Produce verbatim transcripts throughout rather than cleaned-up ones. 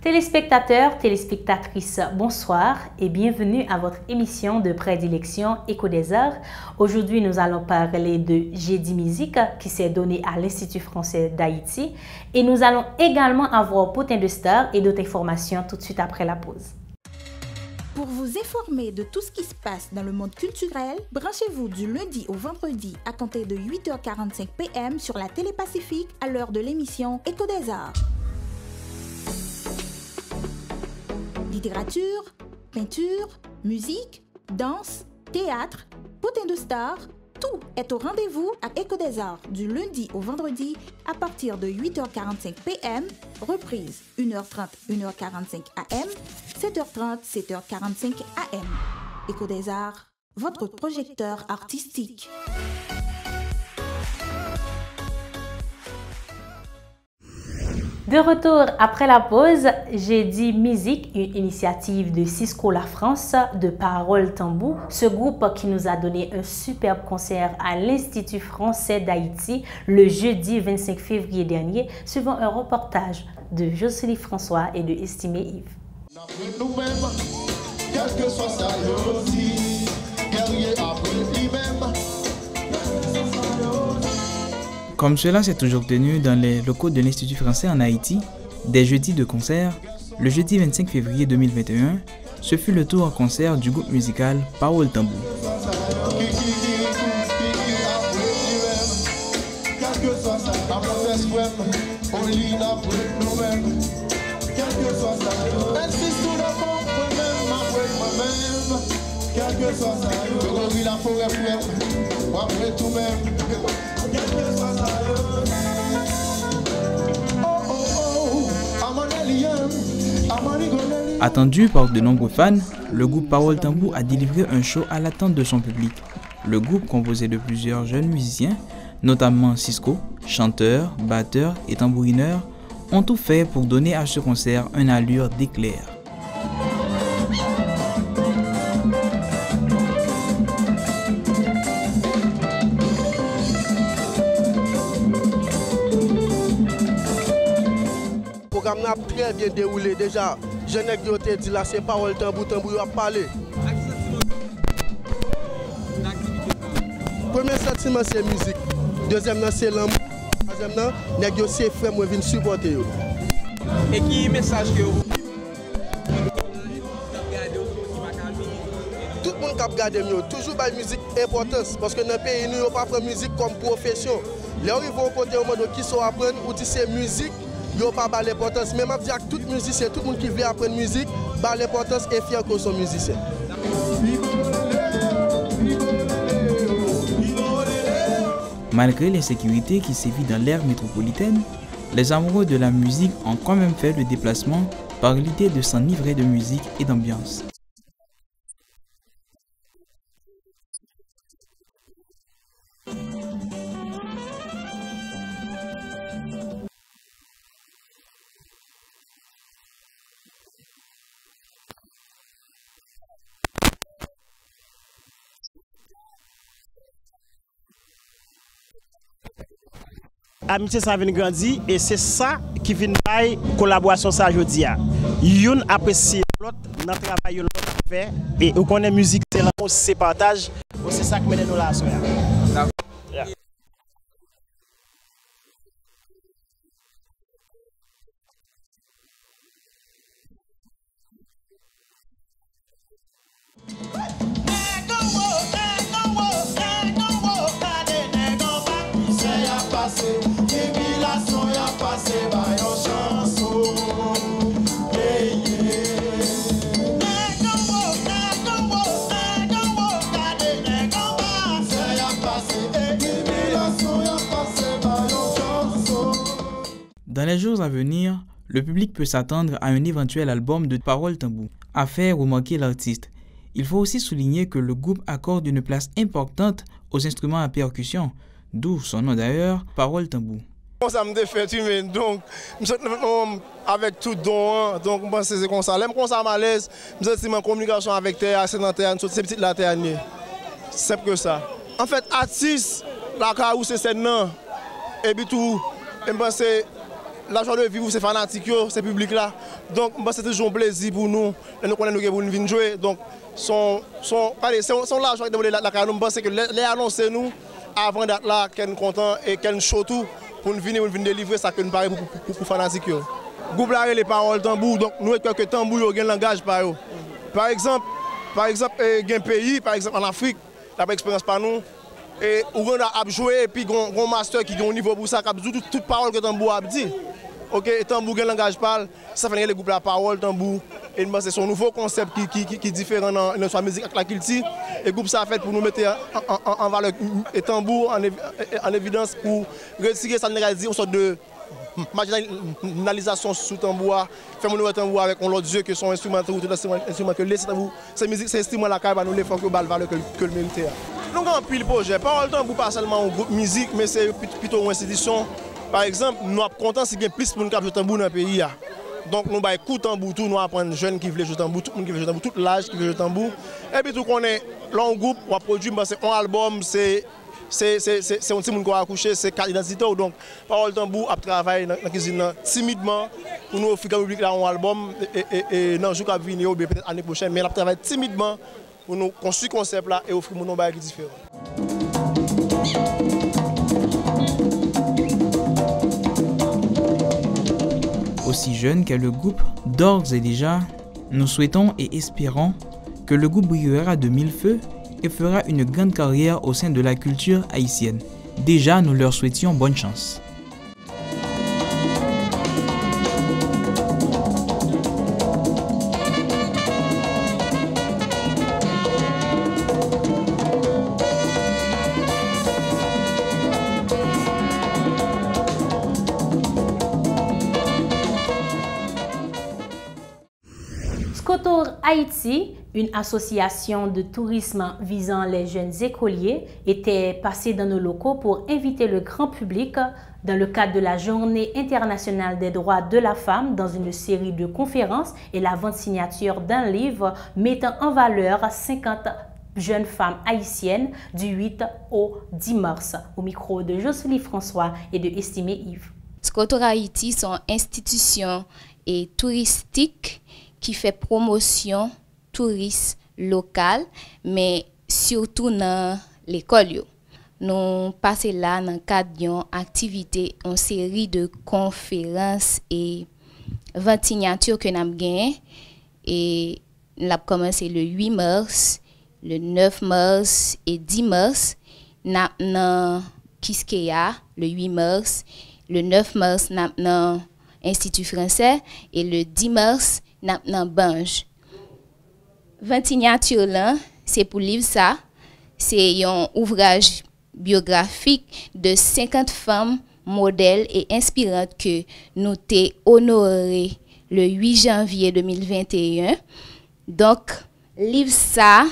Téléspectateurs, téléspectatrices, bonsoir et bienvenue à votre émission de prédilection Écho des Arts. Aujourd'hui, nous allons parler de Jeudi Musique qui s'est donné à l'Institut français d'Haïti et nous allons également avoir Potin de Star et d'autres informations tout de suite après la pause. Pour vous informer de tout ce qui se passe dans le monde culturel, branchez-vous du lundi au vendredi à compter de huit heures quarante-cinq p m sur la Télé Pacifique à l'heure de l'émission Écho des Arts. Littérature, peinture, musique, danse, théâtre, Potin de Star, tout est au rendez-vous à Écho des Arts du lundi au vendredi à partir de huit heures quarante-cinq p m, reprise une heure trente, une heure quarante-cinq a m, sept heures trente, sept heures quarante-cinq a m. Écho des Arts, votre projecteur artistique. De retour après la pause, Jeudi Musique, une initiative de Cisco La France, de Parole Tambou. Ce groupe qui nous a donné un superbe concert à l'Institut français d'Haïti le jeudi vingt-cinq février dernier, suivant un reportage de Jocelyne François et de Estimé Yves. Comme cela s'est toujours tenu dans les locaux de l'Institut français en Haïti, des jeudis de concert, le jeudi vingt-cinq février deux mille vingt et un, ce fut le tour en concert du groupe musical Parole Tambou. Attendu par de nombreux fans, le groupe Parole Tambou a délivré un show à l'attente de son public. Le groupe, composé de plusieurs jeunes musiciens, notamment Cisco, chanteurs, batteurs et tambourineurs, ont tout fait pour donner à ce concert une allure d'éclair. Le programme a très bien déroulé déjà. Je n'ai pas dit là, c'est Parole Tambou, Tambou a parlé. Premier sentiment, c'est musique. Deuxième, c'est l'amour. Troisième, c'est frère, moi, viens supporter. Et qui message que vous? Tout le monde qui regarde mieux, toujours la musique importance. Parce que dans le pays, nous n'avons pas pris la musique comme profession. Là où ils vont côté au monde qui sont apprendre, ou dit c'est musique. Yo pas pas l'importance, même si tout musicien, tout le monde qui veut apprendre musique, pas l'importance et fier que son musicien. Malgré l'insécurité qui sévit dans l'ère métropolitaine, les amoureux de la musique ont quand même fait le déplacement par l'idée de s'enivrer de musique et d'ambiance. Amitié ça vient grandir et c'est ça qui vient de collaboration ça aujourd'hui. Yon apprécie l'autre dans le travail l'autre fait et on connaît musique c'est là c'est partage c'est ça qui mène nous là. Yeah. Dans les jours à venir, le public peut s'attendre à un éventuel album de Parole Tambou. À faire remarquer l'artiste. Il faut aussi souligner que le groupe accorde une place importante aux instruments à percussion, d'où son nom d'ailleurs, Parole Tambou. Ça me défait humain, donc avec tout don, donc je pense que c'est comme ça. Même quand ça malaise, je suis en communication avec terre, c'est dans terre, c'est petit la terre. C'est simple que ça. En fait, artiste, la carrière c'est non. Et puis tout, je pense que la joie de vivre, c'est fanatique, c'est public là. Donc, c'est toujours un plaisir pour nous. Nous connaissons nous pour nous venir jouer. Donc, son, son, allez, son, son l'argent qui la la nous pense que les annoncer nous avant d'être là, qu'elle content et qu'elle show tout pour nous venir, nous venir délivrer ça que nous paraît pour pour, pour fanatique. Groupe là les paroles tambour. Donc, nous que tambour il y a un langage par eux. Par exemple, par exemple, il y a un pays, par exemple en Afrique, la expérience par nous. Et on a joué et puis on a un master qui a un niveau pour ça, qui a toute, toute parole que tambour a dit. Ok, et tambour un langage parle, ça fait le groupe la parole tambour. Et c'est son nouveau concept qui, qui, qui, qui est différent dans notre musique avec la culture. Et le groupe ça a fait pour nous mettre en, en, en valeur et tambour en, en évidence pour retirer ça dit une sorte de marginalisation sous tambour, faire mon tambour avec l'autre Dieu que son instrument, tout instrument que laisse tambour, c'est musique, c'est instrument la caille, nous les faut que le valeur que que le mérite. Nous avons pile projet. Parole tambour pas seulement un groupe musique, mais c'est plutôt une institution. Par exemple, nous sommes contents si il y a plus pour nous jouer tambour dans le pays. Donc nous avons coup tambour, tout nous apprendre jeunes qui veulent jouer tambour, tout le monde qui veut jouer tambour, tout l'âge qui veut jouer tambour. Et puis tout qu'on est là un groupe, on a produit c'est un album, c'est c'est c'est c'est un petit monde qui a accouché, c'est carte d'identité. Donc Parole tambour a travaillé dans la cuisine timidement pour nous offrir au public là un album et et et dans jour qui venir ou peut-être l'année prochaine, mais on a travaillé timidement pour nous construire concept là et offrir mon bail différent. Aussi jeune qu'est le groupe, d'ores et déjà, nous souhaitons et espérons que le groupe brillera de mille feux et fera une grande carrière au sein de la culture haïtienne. Déjà, nous leur souhaitions bonne chance. Scotour Haïti, une association de tourisme visant les jeunes écoliers, était passée dans nos locaux pour inviter le grand public dans le cadre de la Journée internationale des droits de la femme dans une série de conférences et la vente signature d'un livre mettant en valeur cinquante jeunes femmes haïtiennes du huit au dix mars. Au micro de Jocelyne François et de Estimé Yves. Scotour Haïti sont institutions et touristiques qui fait promotion tourisme local, mais surtout dans l'école. Nous passons là dans le cadre d'une activité, une série de conférences et vingt signatures que nous avons gagnées. Et nous avons commencé le huit mars, le neuf mars et dix mars. Nous avons Kiskeya le huit mars, le neuf mars, nous avons Institut français et le dix mars, nan banj. vingt signatures là, c'est pour livre ça, c'est un ouvrage biographique de cinquante femmes modèles et inspirantes que nous t'ai honoré le huit janvier deux mille vingt et un. Donc, livre ça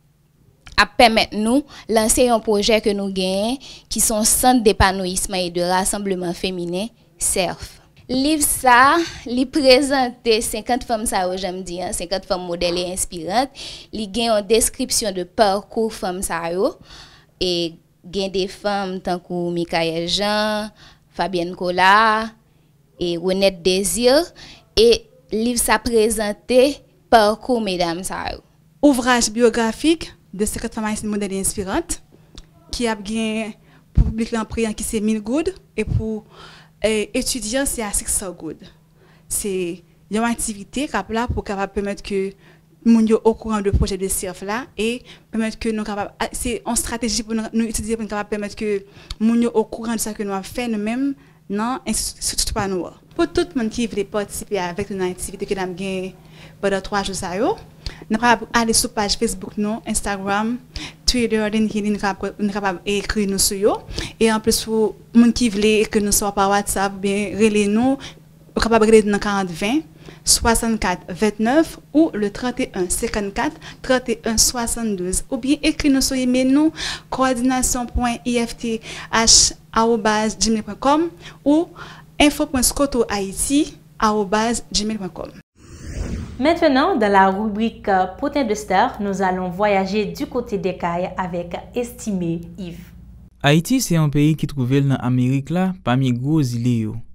a permettre nous lancer un projet que nous gagnons qui sont centre d'épanouissement et de rassemblement féminin C E R F. Livre ça, li présente cinquante femmes ça j'aime dire, cinquante femmes modèles et inspirantes. Li gagne une description de parcours femmes ça yo et gagne des femmes tant que Michael Jean, Fabienne Collard et Renette Désir et livre ça présenté parcours mesdames ça yo. Ouvrage biographique de cinquante femmes haïtiennes modèles et inspirantes qui a gagné pour public l'emprunt qui c'est mille good et pour Et étudiant, c'est à six cents good. C'est une activité qui est là pour permettre que nous soyons au courant du projet de C E R F là et permettre que nous capables. C'est une stratégie pour nous étudier pour permettre que nous soyons au courant de ce que nous avons fait nous-mêmes dans l'Institut nous. Pour tout le monde qui veut participer avec une activité que nous avons gagnée pendant trois jours, nous pouvons aller sur la page Facebook, nous, Instagram, Twitter, LinkedIn, nous pouvons écrire nous sur eux. Et en plus, pour les gens qui veulent que nous soyons par WhatsApp, bien, relais nous, nous pouvons relais dans quarante vingt, soixante-quatre vingt-neuf ou le trente et un cinquante-quatre, trente et un soixante-douze. Ou bien écrire nous sur email nous, coordination point i f t h arobase gmail point com ou info point scotour haïti arobase gmail point com. Maintenant, dans la rubrique Potin de Star, nous allons voyager du côté des Cayes avec Estimé Yves. Haïti, c'est un pays qui trouve dans l'Amérique là, parmi gros îles.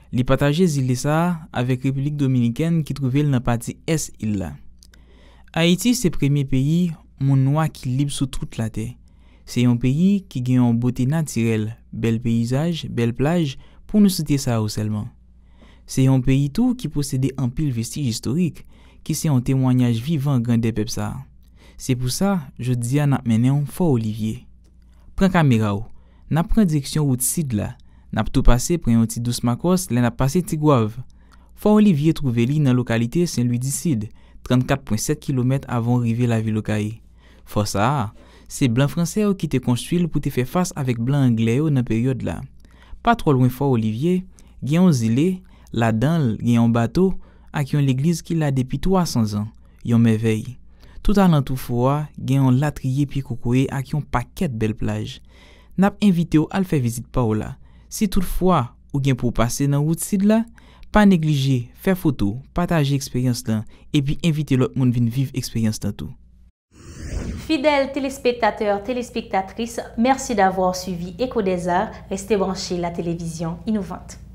Li partage île ça avec République Dominicaine qui trouvait dans partie est île là. Haïti c'est premier pays mon noir qui libre sur toute la terre. C'est un pays qui gagne en beauté naturelle, bel paysage, belle plage pour nous citer ça seulement. C'est un pays tout qui possédait un pile vestige historique qui c'est un témoignage vivant grand des peuples ça. C'est pour ça je dis à n'a mené un Fort Olivier. Prends caméra ou, n'a prend direction route sud là. N'a tout passé pour un petit douce Macos, là n'a passé Tigouave. Fort Olivier trouvé li dans localité Saint-Louis-du-Sud, trente-quatre virgule sept kilomètres avant d'arriver la ville Okaï. Faut ça, c'est blanc français qui te construit pour te faire face avec blanc anglais dans la période là. Pas trop loin Fort Olivier, il y a un zilé, là-dedans, il y a un bateau, à qui on l'église qui l'a depuis trois cents ans. Yon merveille. Tout à l'entour fois, il y a un latrier puis cocoé à qui on paquet de belles plages. N'a invité à faire visite par là. Si toutefois, ou bien pour passer dans route sud là, pas négliger, faire photo, partager expérience là, et puis inviter l'autre monde venir vivre expérience dans tout. Fidèles téléspectateurs, téléspectatrices, merci d'avoir suivi Écho des Arts. Restez branchés la télévision innovante.